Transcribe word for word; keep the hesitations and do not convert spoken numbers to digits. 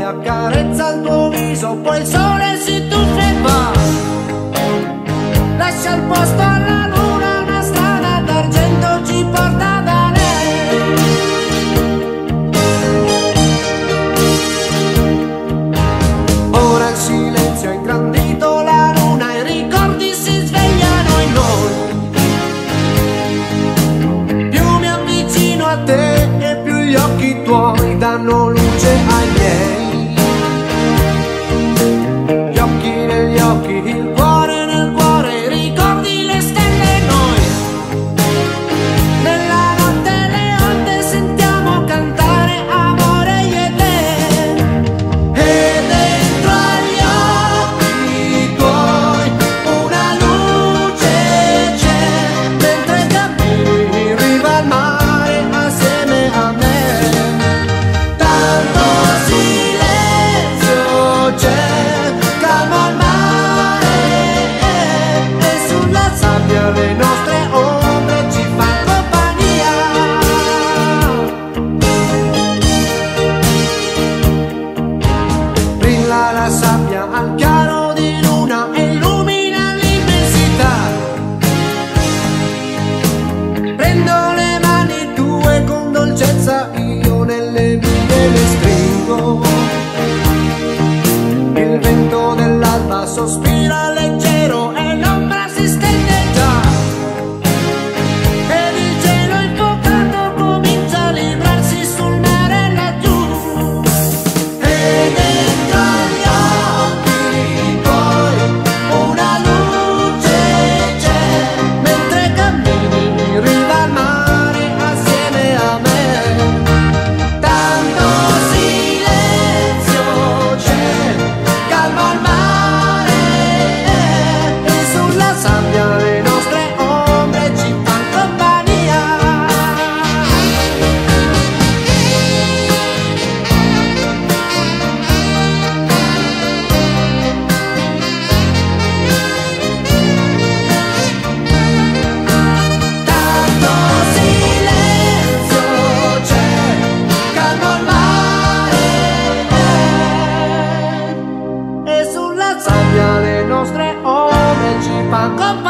accarezza il tuo viso, poi il sole si tuffa e va, lascia il posto alla luna, una strada d'argento ci porta da lei. Ora il silenzio ha ingrandito la luna, i ricordi si svegliano in noi. Più mi avvicino a te e più gli occhi tuoi danno luce ai miei. Gli occhi negli occhi, il cuore nel cuore, i ricordi, le stelle, noi. Nella notte le onde sentiamo cantare amore io e te. E dentro agli occhi tuoi una luce c'è, mentre cammini in riva al mare assieme a me. Tanto silenzio c'è, calma al mare, e sulla sabbia le nostre ombre ci fan compagnia. Brilla la sabbia al chiaro di luna e illumina l'immensità. Prendo le mani tue con dolcezza, io nelle mie le stringo. Il vento dell'alba sospira leggero e l'ombra si stende già. Ed il cielo infuocato comincia a librarsi sul mare laggiù. E dentro agli occhi tuoi una luce c'è, mentre cammini in riva al mare assieme a me. Tanto silenzio c'è, calma al mare, e sulla sabbia le nostre ombre ci fan compagnia. Tanto silenzio c'è, calma al mare, e sulla sabbia le nostre ombre ci fan compagnia.